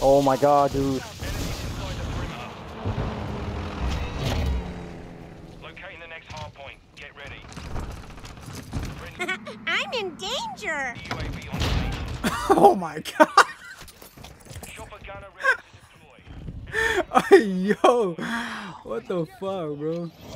Oh my god, dude. Locating the next hard point. Get ready. I'm in danger. UAV on station. Oh my god. Chopper gunner ready to deploy. Yo, what the fuck, bro?